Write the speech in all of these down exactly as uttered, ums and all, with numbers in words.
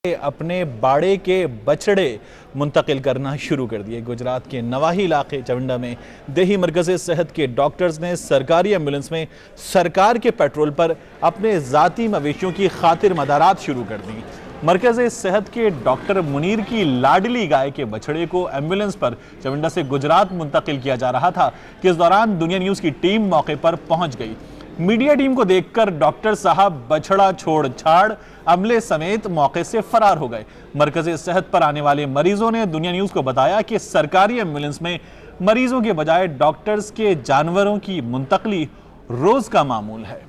अपने बाड़े के बछड़े मुंतकिल करना शुरू कर दिए। गुजरात के नवाही इलाके चविंडा में देही मरकज़ सेहत के डॉक्टर्स ने सरकारी एम्बुलेंस में सरकार के पेट्रोल पर अपने ज़ाती मवेशियों की खातिर मदारात शुरू कर दी। मरकज़ सेहत के डॉक्टर मुनीर की लाडली गाय के बछड़े को एम्बुलेंस पर चविंडा से गुजरात मुंतकिल किया जा रहा था कि इस दौरान दुनिया न्यूज़ की टीम मौके पर पहुंच गई। मीडिया टीम को देखकर डॉक्टर साहब बछड़ा छोड़ छाड़ अमले समेत मौके से फरार हो गए। मरकज़ सेहत पर आने वाले मरीजों ने दुनिया न्यूज़ को बताया कि सरकारी एम्बुलेंस में मरीजों के बजाय डॉक्टर्स के जानवरों की मुंतकली रोज का मामूल है।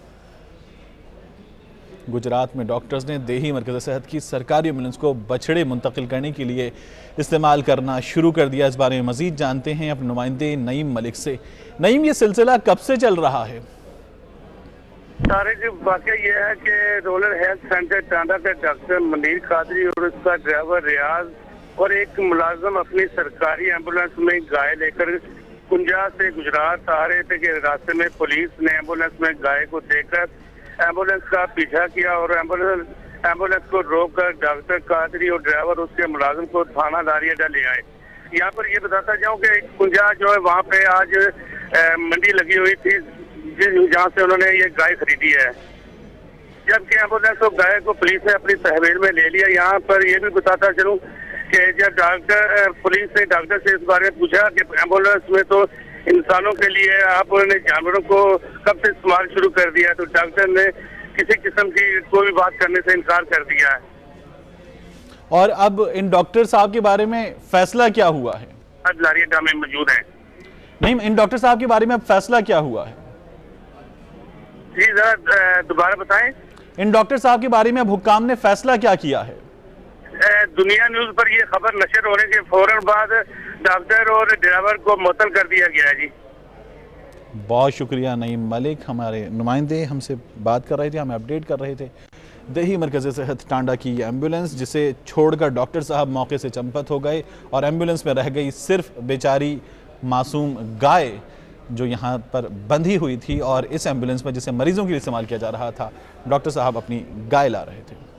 गुजरात में डॉक्टर्स ने देही मरकज़ सेहत की सरकारी एम्बुलेंस को बछड़े मुंतकिल करने के लिए इस्तेमाल करना शुरू कर दिया। इस बारे में मजीद जानते हैं अपने नुमाइंदे नईम मलिक से। नईम, ये सिलसिला कब से चल रहा है? सारे जो वाक़या ये है कि रूरल हेल्थ सेंटर टांडा के डॉक्टर मुनीर कादरी और उसका ड्राइवर रियाज और एक मुलाजम अपनी सरकारी एम्बुलेंस में गाय लेकर कुंजा से गुजरात आ रहे थे कि रास्ते में पुलिस ने एम्बुलेंस में गाय को देखकर एम्बुलेंस का पीछा किया और एम्बुलेंस एम्बुलेंस को रोककर डॉक्टर कादरी और ड्राइवर उसके मुलाजिम को थाना दारियाडा ले आए। यहाँ पर ये बताता जाऊँ कि कुंजा जो है वहाँ पे आज मंडी लगी हुई थी जहाँ से उन्होंने ये गाय खरीदी है, जबकि एम्बुलेंस और गाय को पुलिस ने अपनी तहवील में ले लिया। यहाँ पर ये भी बताता चलूँ कि जब डॉक्टर पुलिस ने डॉक्टर से इस बारे में पूछा कि एम्बुलेंस में तो इंसानों के लिए आप उन्होंने जानवरों को कब से इस्तेमाल शुरू कर दिया, तो डॉक्टर ने किसी किस्म की कोई भी बात करने से इनकार कर दिया है। और अब इन डॉक्टर साहब के बारे में फैसला क्या हुआ है? आज लारियाडा में मौजूद है। नहीं, इन डॉक्टर साहब के बारे में अब फैसला क्या हुआ है? जी जरा दोबारा बताएं। इन डॉक्टर साहब के बारे में अब हुक्काम ने फैसला क्या किया है? दुनिया न्यूज पर ये खबर नशर होने के फौरन बाद डॉक्टर और ड्राइवर को मुअत्तल कर दिया गया है। जी बहुत शुक्रिया नईम मलिक, हमारे नुमाइंदे हमसे बात कर रहे थे, हमें अपडेट कर रहे थे। देही मरकज़ सेहत टांडा की एम्बुलेंस जिसे छोड़कर डॉक्टर साहब मौके से चंपत हो गए और एम्बुलेंस में रह गई सिर्फ बेचारी मासूम गाय जो यहाँ पर बंधी हुई थी, और इस एम्बुलेंस में जिसे मरीजों के लिए इस्तेमाल किया जा रहा था डॉक्टर साहब अपनी गाय ला रहे थे।